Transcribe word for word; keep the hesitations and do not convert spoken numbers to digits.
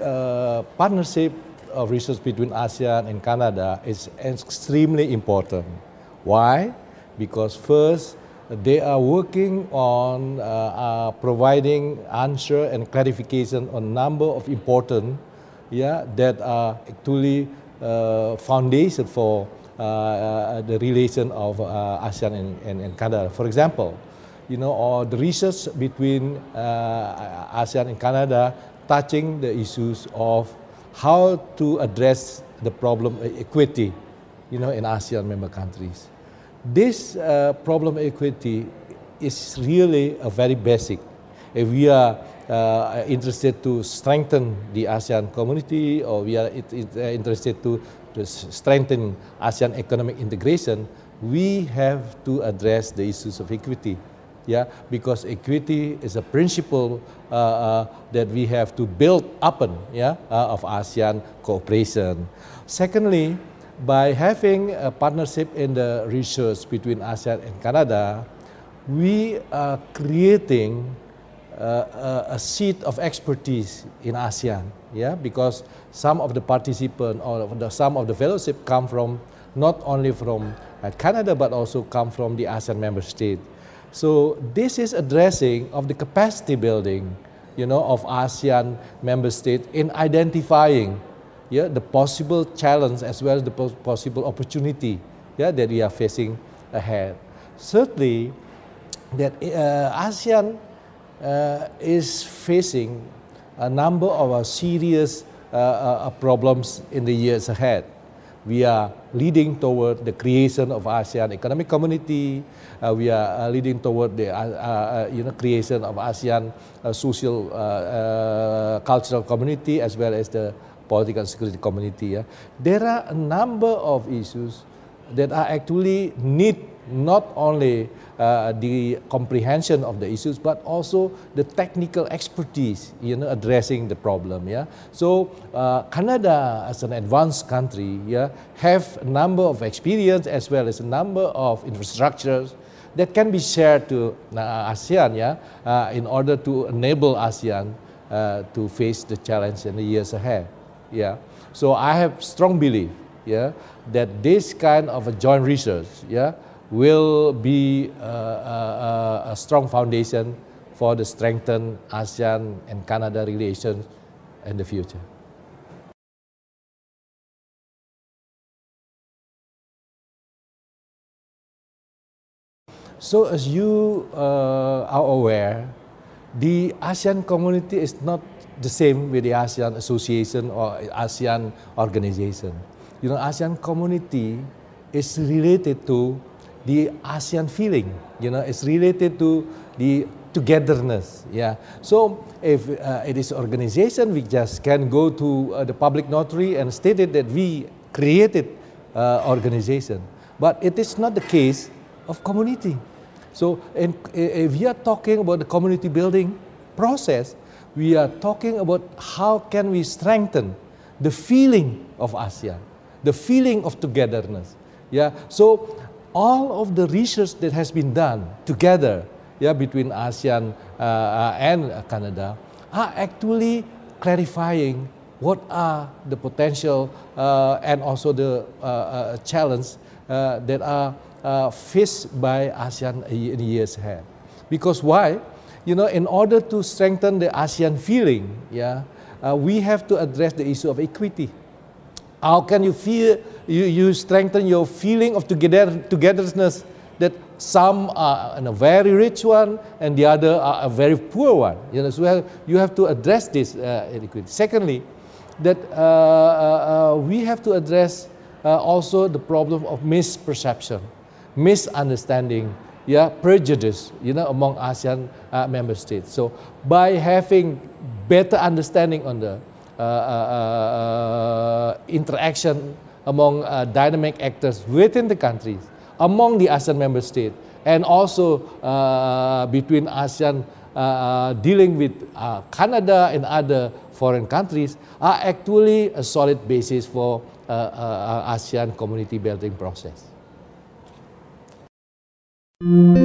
uh, partnership of research between ASEAN and Canada is extremely important. Why? Because first, they are working on uh, uh, providing answer and clarification on a number of important, yeah, that are actually uh, foundation for uh, uh, the relation of uh, ASEAN and, and, and Canada. For example, you know, or the research between uh, ASEAN and Canada touching the issues of how to address the problem of equity, you know, in ASEAN member countries. This uh, problem of equity is really a very basic. If we are uh, interested to strengthen the ASEAN community, or we are it, it, uh, interested to, to strengthen ASEAN economic integration, we have to address the issues of equity. Yeah, because equity is a principle uh, uh, that we have to build upon, yeah, uh, of ASEAN cooperation. Secondly, by having a partnership in the research between ASEAN and Canada, we are creating uh, a, a seat of expertise in ASEAN, yeah, because some of the participants or the, some of the fellowship come from not only from uh, Canada but also come from the ASEAN member state. So this is addressing of the capacity building, you know, of ASEAN member states in identifying, yeah, the possible challenge as well as the possible opportunity, yeah, that we are facing ahead. Certainly, that uh, ASEAN uh, is facing a number of uh, serious uh, uh, problems in the years ahead. We are leading toward the creation of ASEAN Economic Community. Uh, we are uh, leading toward the uh, uh, you know, creation of ASEAN uh, Social uh, uh, Cultural Community as well as the Political and Security Community. Yeah. There are a number of issues that are actually need not only uh, the comprehension of the issues, but also the technical expertise, you know, addressing the problem. Yeah. So uh, Canada, as an advanced country, yeah, have a number of experience as well as a number of infrastructures that can be shared to uh, ASEAN, yeah, uh, in order to enable ASEAN uh, to face the challenge in the years ahead. Yeah. So I have strong belief, yeah, that this kind of a joint research, yeah, will be uh, uh, a strong foundation for the strengthened ASEAN and Canada relations in the future. So as you uh, are aware, the ASEAN community is not the same with the ASEAN Association or ASEAN organization. You know, ASEAN community is related to the ASEAN feeling, you know, it's related to the togetherness, yeah. So if uh, it is organization, we just can go to uh, the public notary and stated that we created uh, organization. But it is not the case of community. So in, if we are talking about the community building process, we are talking about how can we strengthen the feeling of ASEAN, the feeling of togetherness, yeah. So all of the research that has been done together, yeah, between ASEAN uh, and Canada are actually clarifying what are the potential uh, and also the uh, uh, challenge uh, that are uh, faced by ASEAN in the years ahead. Because why? You know, in order to strengthen the ASEAN feeling, yeah, uh, we have to address the issue of equity. How can you feel, you, you strengthen your feeling of together, togetherness that some are a very rich one and the other are a very poor one? You know, so you have to address this uh, inequity. Secondly, that uh, uh, we have to address uh, also the problem of misperception, misunderstanding, yeah, prejudice, you know, among ASEAN uh, member states. So by having better understanding on the Uh, uh, uh, interaction among uh, dynamic actors within the countries, among the ASEAN member states, and also uh, between ASEAN uh, dealing with uh, Canada and other foreign countries, are actually a solid basis for uh, uh, ASEAN community building process.